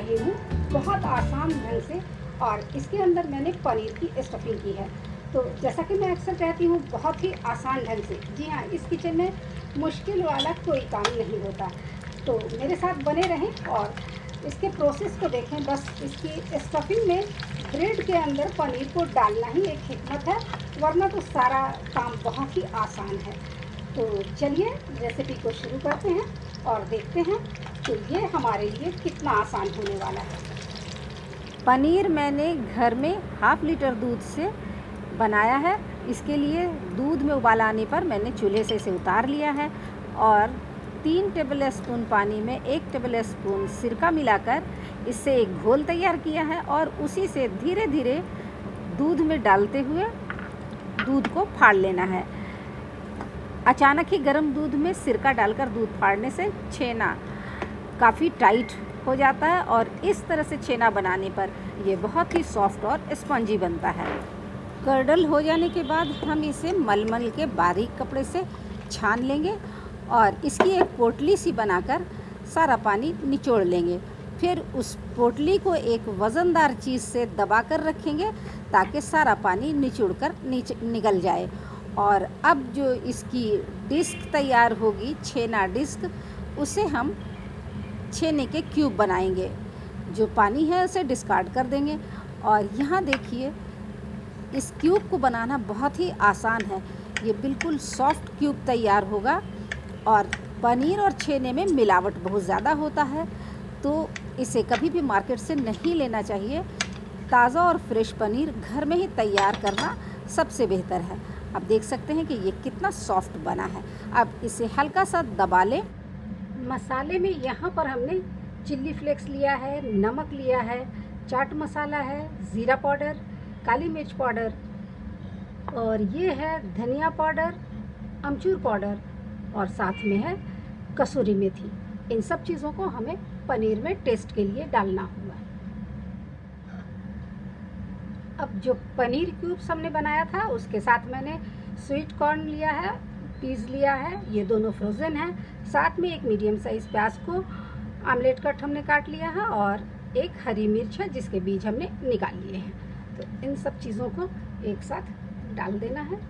रही हूँ बहुत आसान ढंग से, और इसके अंदर मैंने पनीर की स्टफिंग की है। तो जैसा कि मैं अक्सर कहती हूँ, बहुत ही आसान ढंग से। जी हाँ, इस किचन में मुश्किल वाला कोई काम नहीं होता। तो मेरे साथ बने रहें और इसके प्रोसेस को देखें। बस इसकी स्टफिंग में ब्रेड के अंदर पनीर को डालना ही एक हिकमत है, वरना तो सारा काम बहुत ही आसान है। तो चलिए रेसिपी को शुरू करते हैं और देखते हैं कि ये हमारे लिए कितना आसान होने वाला है। पनीर मैंने घर में ½ लीटर दूध से बनाया है। इसके लिए दूध में उबाल आने पर मैंने चूल्हे से इसे उतार लिया है और 3 टेबल स्पून पानी में 1 टेबल स्पून सिरका मिलाकर इससे एक घोल तैयार किया है और उसी से धीरे धीरे दूध में डालते हुए दूध को फाड़ लेना है। अचानक ही गर्म दूध में सिरका डालकर दूध फाड़ने से छेना काफ़ी टाइट हो जाता है और इस तरह से छेना बनाने पर ये बहुत ही सॉफ्ट और स्पंजी बनता है। कर्डल हो जाने के बाद हम इसे मलमल के बारीक कपड़े से छान लेंगे और इसकी एक पोटली सी बनाकर सारा पानी निचोड़ लेंगे। फिर उस पोटली को एक वज़नदार चीज़ से दबा कर रखेंगे ताकि सारा पानी निचोड़कर निकल जाए। और अब जो इसकी डिस्क तैयार होगी, छेना डिस्क, उसे हम छेने के क्यूब बनाएंगे। जो पानी है उसे डिस्कार्ड कर देंगे। और यहाँ देखिए, इस क्यूब को बनाना बहुत ही आसान है। ये बिल्कुल सॉफ्ट क्यूब तैयार होगा और पनीर और छेने में मिलावट बहुत ज़्यादा होता है, तो इसे कभी भी मार्केट से नहीं लेना चाहिए। ताज़ा और फ्रेश पनीर घर में ही तैयार करना सबसे बेहतर है। आप देख सकते हैं कि ये कितना सॉफ्ट बना है। अब इसे हल्का सा दबा लें। मसाले में यहाँ पर हमने चिल्ली फ्लेक्स लिया है, नमक लिया है, चाट मसाला है, ज़ीरा पाउडर, काली मिर्च पाउडर, और ये है धनिया पाउडर, अमचूर पाउडर, और साथ में है कसूरी मेथी। इन सब चीज़ों को हमें पनीर में टेस्ट के लिए डालना होगा। अब जो पनीर क्यूब्स हमने बनाया था उसके साथ मैंने स्वीट कॉर्न लिया है, पीस लिया है, ये दोनों फ्रोज़न हैं। साथ में एक मीडियम साइज़ प्याज को आमलेट कट हमने काट लिया है और एक हरी मिर्च है जिसके बीज हमने निकाल लिए हैं। तो इन सब चीज़ों को एक साथ डाल देना है।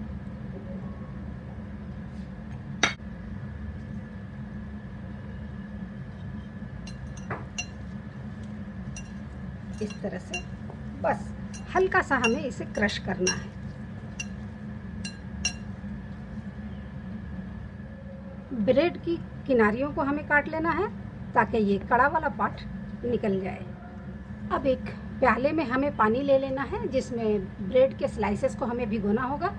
इस तरह से बस हल्का सा हमें इसे क्रश करना है। ब्रेड की किनारियों को हमें काट लेना है ताकि ये कड़ा वाला पार्ट निकल जाए। अब एक प्याले में हमें पानी ले लेना है जिसमें ब्रेड के स्लाइसेस को हमें भिगोना होगा।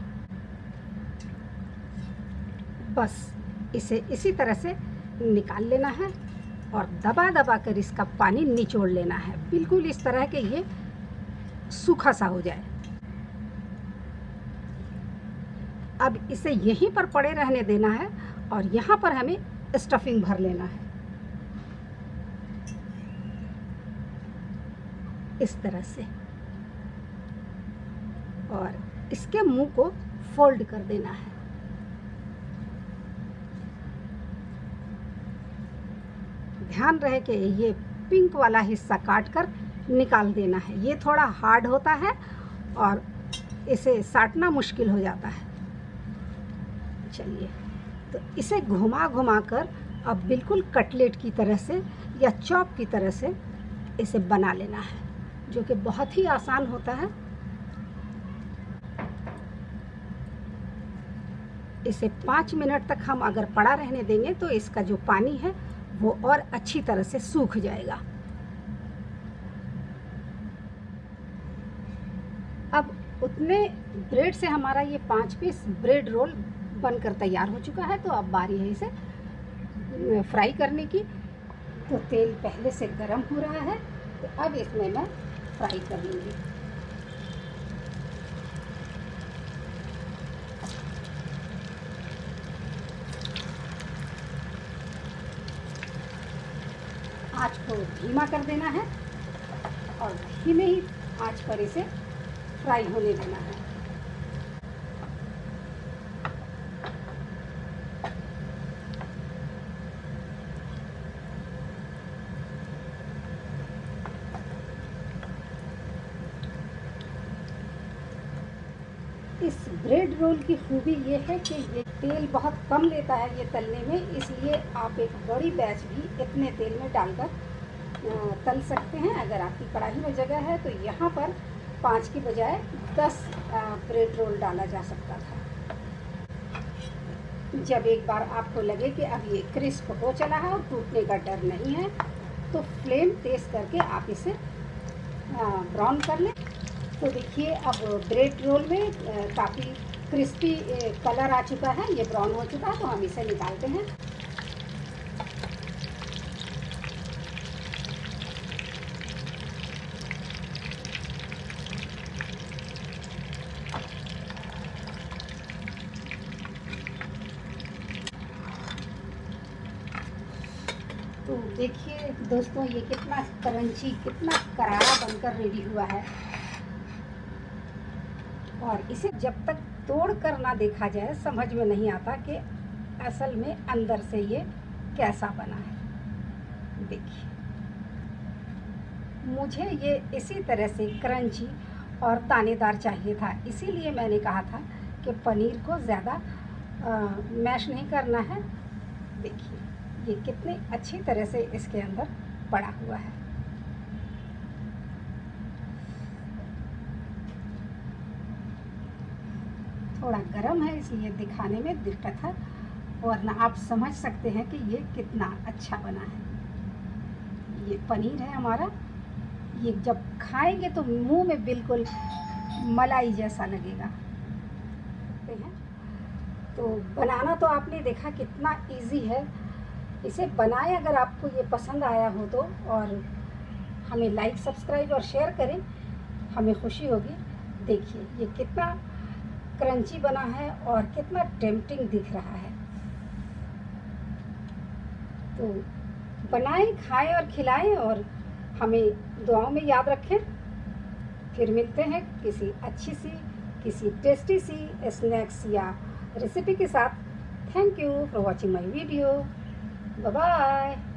बस इसे इसी तरह से निकाल लेना है और दबा दबा कर इसका पानी निचोड़ लेना है, बिल्कुल इस तरह के ये सूखा सा हो जाए। अब इसे यहीं पर पड़े रहने देना है और यहाँ पर हमें स्टफिंग भर लेना है इस तरह से, और इसके मुंह को फोल्ड कर देना है। ध्यान रहे कि ये पिंक वाला हिस्सा काट कर निकाल देना है। ये थोड़ा हार्ड होता है और इसे साटना मुश्किल हो जाता है। चलिए, तो इसे घुमा घुमा कर अब बिल्कुल कटलेट की तरह से या चॉप की तरह से इसे बना लेना है, जो कि बहुत ही आसान होता है। इसे 5 मिनट तक हम अगर पड़ा रहने देंगे तो इसका जो पानी है वो और अच्छी तरह से सूख जाएगा। अब उतने ब्रेड से हमारा ये 5 पीस ब्रेड रोल बनकर तैयार हो चुका है। तो अब बारी है इसे फ्राई करने की। तो तेल पहले से गर्म हो रहा है, तो अब इसमें मैं फ्राई कर लूँगी। आँच को धीमा कर देना है और धीमे ही आँच पर इसे फ्राई होने देना है। इस ब्रेड रोल की खूबी ये है कि ये तेल बहुत कम लेता है ये तलने में, इसलिए आप एक बड़ी बैच भी इतने तेल में डालकर तल सकते हैं। अगर आपकी कढ़ाई में जगह है तो यहाँ पर 5 की बजाय 10 ब्रेड रोल डाला जा सकता था। जब एक बार आपको लगे कि अब ये क्रिस्प हो चला है और टूटने का डर नहीं है, तो फ्लेम तेज़ करके आप इसे ब्राउन कर लें। तो देखिए अब ब्रेड रोल में काफ़ी क्रिस्पी कलर आ चुका है, ये ब्राउन हो चुका है, तो हम इसे निकालते हैं। तो देखिए दोस्तों, ये कितना क्रंची, कितना करारा बनकर रेडी हुआ है। और इसे जब तक तोड़ कर ना देखा जाए समझ में नहीं आता कि असल में अंदर से ये कैसा बना है। देखिए, मुझे ये इसी तरह से क्रंची और दानेदार चाहिए था, इसीलिए मैंने कहा था कि पनीर को ज़्यादा मैश नहीं करना है। देखिए ये कितनी अच्छी तरह से इसके अंदर पड़ा हुआ है। थोड़ा गर्म है इसलिए दिखाने में दिक्कत है, वरना आप समझ सकते हैं कि ये कितना अच्छा बना है। ये पनीर है हमारा, ये जब खाएंगे तो मुंह में बिल्कुल मलाई जैसा लगेगा। तो बनाना तो आपने देखा कितना इजी है। इसे बनाएं, अगर आपको ये पसंद आया हो तो, और हमें लाइक, सब्सक्राइब और शेयर करें, हमें खुशी होगी। देखिए ये कितना क्रंची बना है और कितना टेम्पटिंग दिख रहा है। तो बनाएं, खाएं और खिलाएं, और हमें दुआओं में याद रखें। फिर मिलते हैं किसी अच्छी सी, किसी टेस्टी सी स्नैक्स या रेसिपी के साथ। Thank you for watching my video. Bye bye.